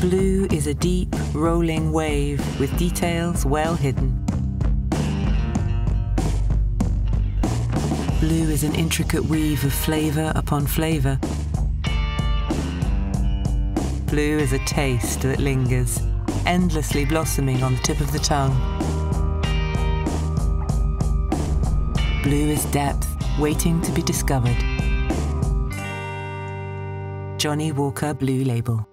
Blue is a deep, rolling wave with details well hidden. Blue is an intricate weave of flavour upon flavour. Blue is a taste that lingers, endlessly blossoming on the tip of the tongue. Blue is depth, waiting to be discovered. Johnnie Walker Blue Label.